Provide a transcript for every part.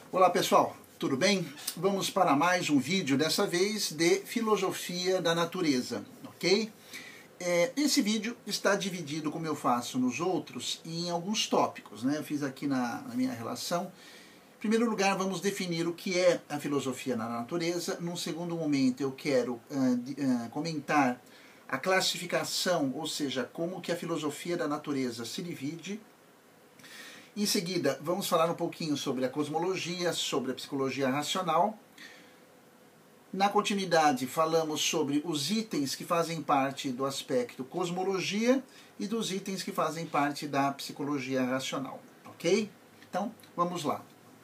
Olá pessoal, tudo bem? Vamos para mais um vídeo, dessa vez de filosofia da natureza, ok? Esse vídeo está dividido, como eu faço nos outros, em alguns tópicos, né? Eu fiz aqui na minha relação. Em primeiro lugar, vamos definir o que é a filosofia da natureza. Num segundo momento, eu quero comentar a classificação, ou seja, como que a filosofia da natureza se divide. Em seguida, vamos falar um pouquinho sobre a cosmologia, sobre a psicologia racional. Na continuidade, falamos sobre os itens que fazem parte do aspecto cosmologia e dos itens que fazem parte da psicologia racional, ok? Então, vamos lá.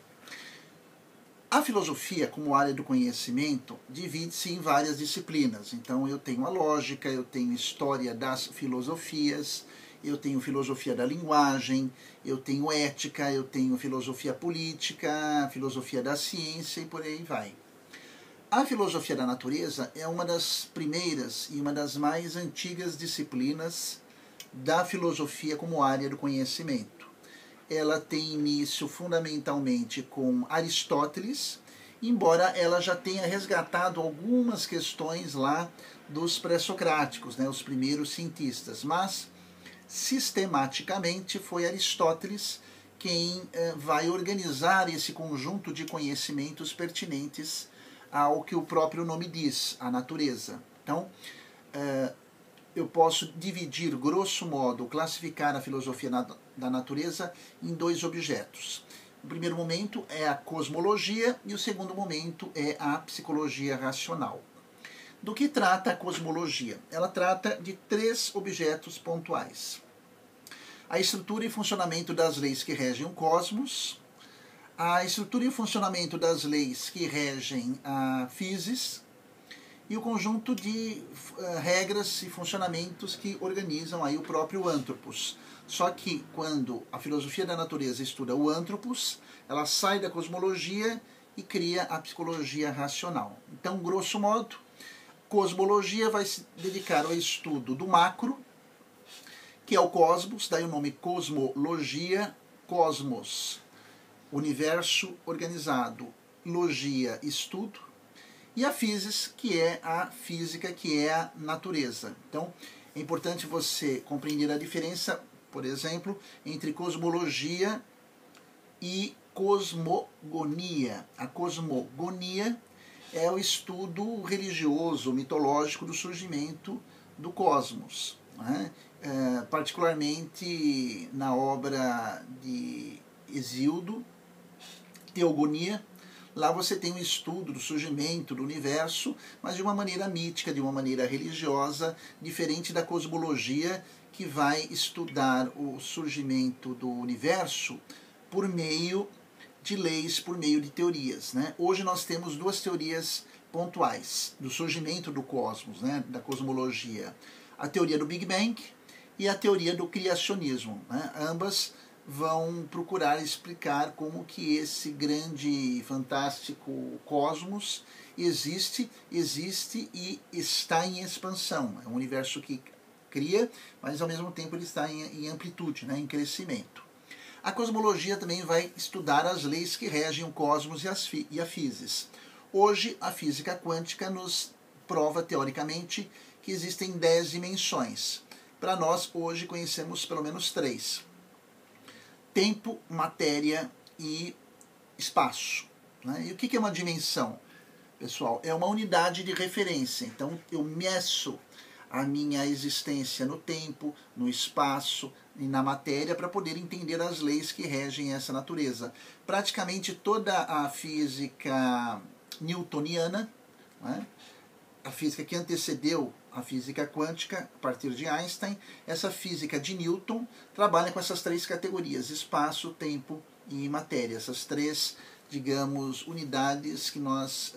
A filosofia, como área do conhecimento, divide-se em várias disciplinas. Então, eu tenho a lógica, eu tenho história das filosofias, eu tenho filosofia da linguagem, eu tenho ética, eu tenho filosofia política, filosofia da ciência e por aí vai. A filosofia da natureza é uma das primeiras e uma das mais antigas disciplinas da filosofia como área do conhecimento. Ela tem início fundamentalmente com Aristóteles, embora ela já tenha resgatado algumas questões lá dos pré-socráticos, né, os primeiros cientistas, mas sistematicamente foi Aristóteles quem vai organizar esse conjunto de conhecimentos pertinentes ao que o próprio nome diz, a natureza. Então, eu posso dividir, grosso modo, classificar a filosofia da natureza em dois objetos. O primeiro momento é a cosmologia e o segundo momento é a psicologia racional. Do que trata a cosmologia? Ela trata de três objetos pontuais: a estrutura e funcionamento das leis que regem o cosmos, a estrutura e funcionamento das leis que regem a physis e o conjunto de regras e funcionamentos que organizam aí o próprio anthropos. Só que quando a filosofia da natureza estuda o anthropos, ela sai da cosmologia e cria a psicologia racional. Então, grosso modo, cosmologia vai se dedicar ao estudo do macro, que é o cosmos, daí o nome cosmologia, cosmos, universo organizado, logia, estudo, e a physis, que é a física, que é a natureza. Então, é importante você compreender a diferença, por exemplo, entre cosmologia e cosmogonia. A cosmogonia é o estudo religioso, mitológico do surgimento do cosmos, né? Particularmente na obra de Hesíodo, Teogonia. Lá você tem um estudo do surgimento do universo, mas de uma maneira mítica, de uma maneira religiosa, diferente da cosmologia, que vai estudar o surgimento do universo por meio de leis, por meio de teorias, né? Hoje nós temos duas teorias pontuais do surgimento do cosmos, né, da cosmologia: a teoria do Big Bang e a teoria do criacionismo, né? Ambas vão procurar explicar como que esse grande, fantástico cosmos existe e está em expansão. É um universo que cria, mas ao mesmo tempo ele está em amplitude, né, em crescimento. A cosmologia também vai estudar as leis que regem o cosmos e a physis. Hoje, a física quântica nos prova, teoricamente, que existem 10 dimensões. Para nós, hoje, conhecemos pelo menos 3. Tempo, matéria e espaço, né? E o que é uma dimensão, pessoal? É uma unidade de referência. Então, eu meço a minha existência no tempo, no espaço e na matéria para poder entender as leis que regem essa natureza. Praticamente toda a física newtoniana, né, a física que antecedeu a física quântica, a partir de Einstein, essa física de Newton trabalha com essas três categorias: espaço, tempo e matéria. Essas três, digamos, unidades que nós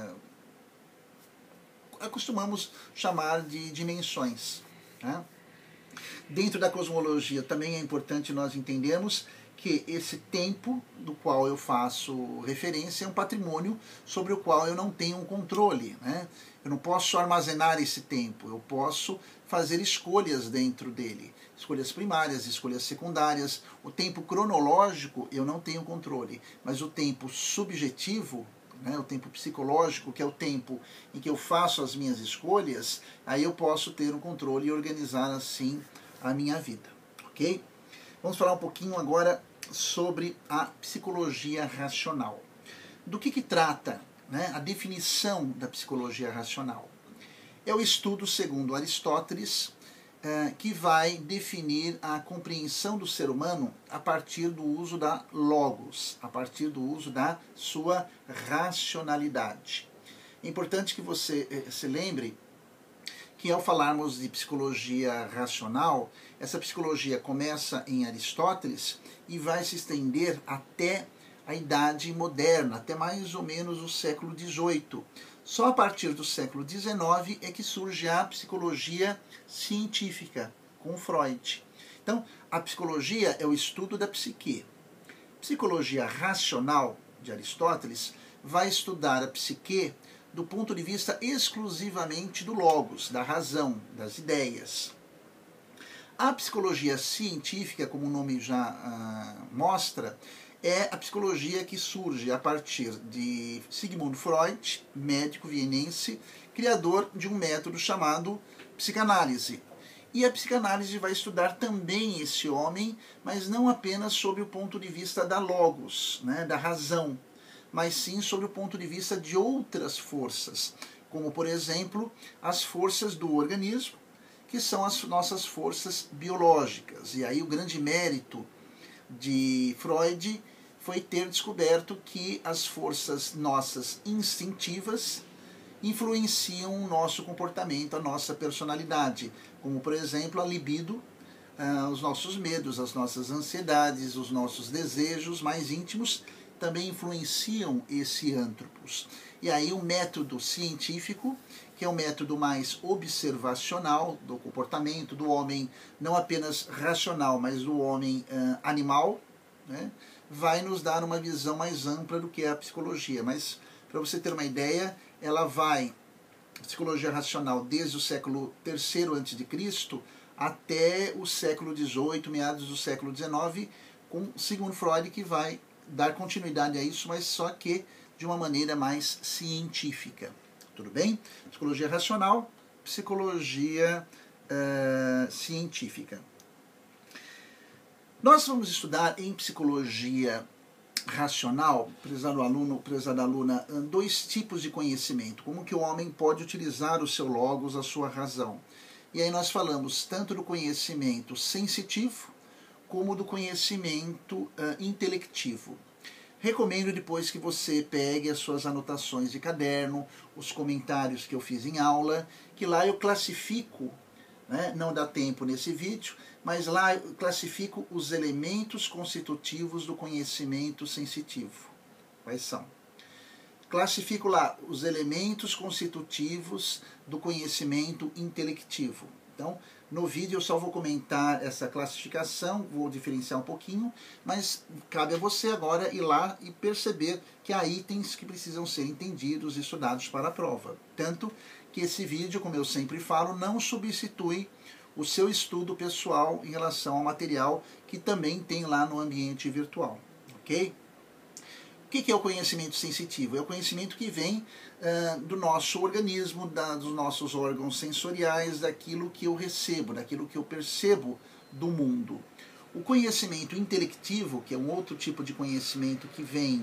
acostumamos chamar de dimensões, né? Dentro da cosmologia também é importante nós entendermos que esse tempo do qual eu faço referência é um patrimônio sobre o qual eu não tenho um controle, né? Eu não posso armazenar esse tempo, eu posso fazer escolhas dentro dele, escolhas primárias, escolhas secundárias. O tempo cronológico eu não tenho controle, mas o tempo subjetivo, né, o tempo psicológico, que é o tempo em que eu faço as minhas escolhas, aí eu posso ter um controle e organizar assim a minha vida, ok? Vamos falar um pouquinho agora sobre a psicologia racional. Do que trata, né, a definição da psicologia racional? É o estudo, segundo Aristóteles, que vai definir a compreensão do ser humano a partir do uso da logos, a partir do uso da sua racionalidade. É importante que você se lembre que ao falarmos de psicologia racional, essa psicologia começa em Aristóteles e vai se estender até a Idade Moderna, até mais ou menos o século XVIII. Só a partir do século XIX é que surge a psicologia científica, com Freud. Então, a psicologia é o estudo da psique. Psicologia racional, de Aristóteles, vai estudar a psique do ponto de vista exclusivamente do logos, da razão, das ideias. A psicologia científica, como o nome já mostra, é a psicologia que surge a partir de Sigmund Freud, médico vienense, criador de um método chamado psicanálise. E a psicanálise vai estudar também esse homem, mas não apenas sob o ponto de vista da logos, né, da razão, mas sim sob o ponto de vista de outras forças, como, por exemplo, as forças do organismo, que são as nossas forças biológicas. E aí o grande mérito de Freud foi ter descoberto que as forças nossas instintivas influenciam o nosso comportamento, a nossa personalidade, como, por exemplo, a libido, os nossos medos, as nossas ansiedades, os nossos desejos mais íntimos também influenciam esse antropos. E aí o método científico, que é um método mais observacional do comportamento do homem, não apenas racional, mas do homem animal, né, vai nos dar uma visão mais ampla do que é a psicologia. Mas, para você ter uma ideia, ela vai, psicologia racional, desde o século III a.C. até o século XVIII, meados do século XIX, com Sigmund Freud, que vai dar continuidade a isso, mas só que de uma maneira mais científica. Tudo bem? Psicologia racional, psicologia científica. Nós vamos estudar em psicologia racional, prezado aluno, prezada aluna, dois tipos de conhecimento. Como que o homem pode utilizar o seu logos, a sua razão. E aí nós falamos tanto do conhecimento sensitivo, como do conhecimento intelectivo. Recomendo depois que você pegue as suas anotações de caderno, os comentários que eu fiz em aula, que lá eu classifico, né, não dá tempo nesse vídeo, mas lá eu classifico os elementos constitutivos do conhecimento sensitivo. Quais são? Classifico lá os elementos constitutivos do conhecimento intelectivo. Então, no vídeo eu só vou comentar essa classificação, vou diferenciar um pouquinho, mas cabe a você agora ir lá e perceber que há itens que precisam ser entendidos e estudados para a prova. Tanto que esse vídeo, como eu sempre falo, não substitui o seu estudo pessoal em relação ao material que também tem lá no ambiente virtual, ok? O que é o conhecimento sensitivo? É o conhecimento que vem do nosso organismo, dos nossos órgãos sensoriais, daquilo que eu recebo, daquilo que eu percebo do mundo. O conhecimento intelectivo, que é um outro tipo de conhecimento que vem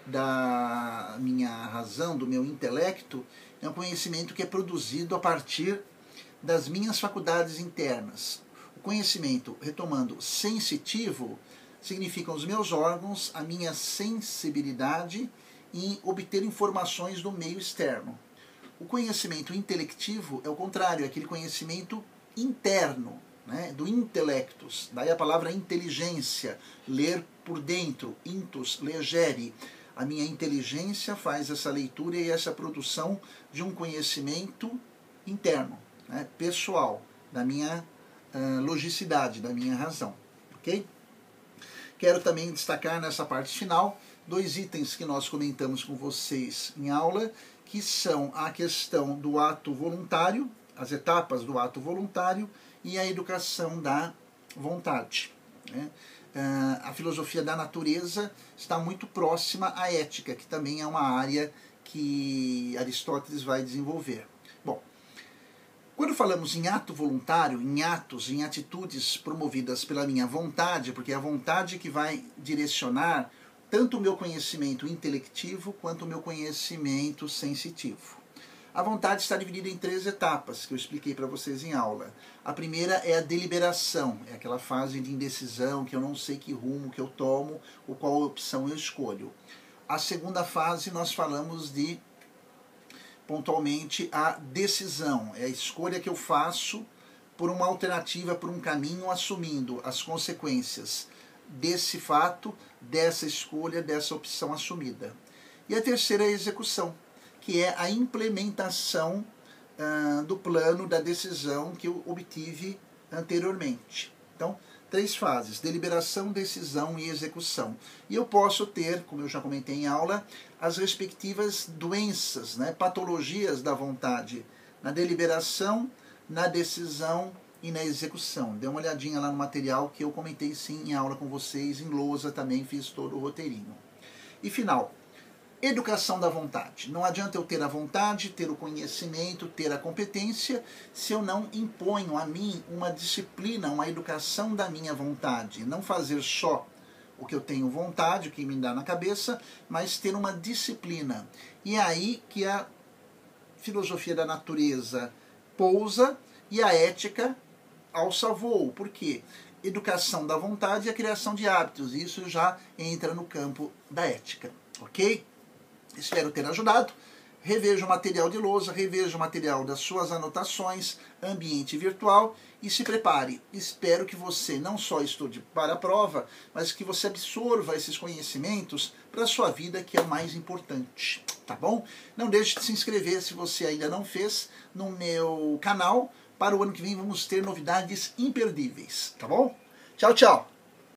da minha razão, do meu intelecto, é um conhecimento que é produzido a partir das minhas faculdades internas. O conhecimento, retomando, sensitivo, significam os meus órgãos, a minha sensibilidade em obter informações do meio externo. O conhecimento intelectivo é o contrário, é aquele conhecimento interno, né, do intellectus. Daí a palavra inteligência, ler por dentro, intus, legere. A minha inteligência faz essa leitura e essa produção de um conhecimento interno, né, pessoal, da minha logicidade, da minha razão. Ok? Quero também destacar nessa parte final 2 itens que nós comentamos com vocês em aula, que são a questão do ato voluntário, as etapas do ato voluntário e a educação da vontade, né? A filosofia da natureza está muito próxima à ética, que também é uma área que Aristóteles vai desenvolver. Bom, quando falamos em ato voluntário, em atos, em atitudes promovidas pela minha vontade, porque é a vontade que vai direcionar tanto o meu conhecimento intelectivo quanto o meu conhecimento sensitivo. A vontade está dividida em 3 etapas, que eu expliquei para vocês em aula. A primeira é a deliberação, é aquela fase de indecisão, que eu não sei que rumo que eu tomo, ou qual opção eu escolho. A segunda fase nós falamos de, pontualmente, a decisão, é a escolha que eu faço por uma alternativa, por um caminho, assumindo as consequências desse fato, dessa escolha, dessa opção assumida. E a terceira é a execução, que é a implementação do plano, da decisão que eu obtive anteriormente. Então, 3 fases: deliberação, decisão e execução. E eu posso ter, como eu já comentei em aula, as respectivas doenças, né, patologias da vontade, na deliberação, na decisão e na execução. Dê uma olhadinha lá no material que eu comentei sim em aula com vocês, em lousa também fiz todo o roteirinho. E final, educação da vontade. Não adianta eu ter a vontade, ter o conhecimento, ter a competência, se eu não imponho a mim uma disciplina, uma educação da minha vontade. Não fazer só o que eu tenho vontade, o que me dá na cabeça, mas ter uma disciplina. E é aí que a filosofia da natureza pousa e a ética alça voo. Por quê? Educação da vontade e a criação de hábitos. Isso já entra no campo da ética. Ok? Espero ter ajudado. Reveja o material de lousa, reveja o material das suas anotações, ambiente virtual e se prepare. Espero que você não só estude para a prova, mas que você absorva esses conhecimentos para a sua vida, que é o mais importante. Tá bom? Não deixe de se inscrever se você ainda não fez no meu canal. Para o ano que vem vamos ter novidades imperdíveis. Tá bom? Tchau, tchau!